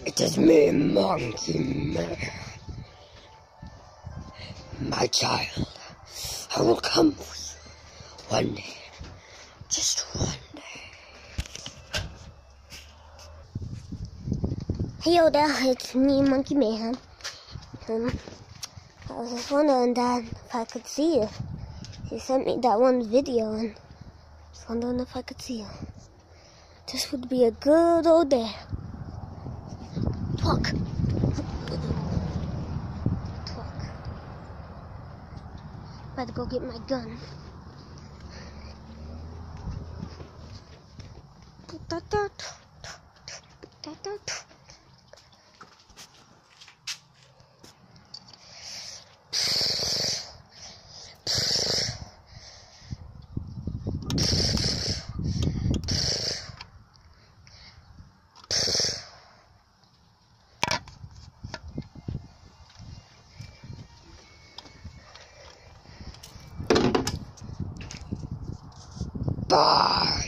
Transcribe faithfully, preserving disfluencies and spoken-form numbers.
It is me, Monkey Man. My child, I will come for you one day. Just one day. Hey, yo there, it's me, Monkey Mayhem. Um, I was just wondering, Dad, if I could see you. You sent me that one video, and I was wondering if I could see you. This would be a good old day. Talk. Talk. Better go get my gun. Bye.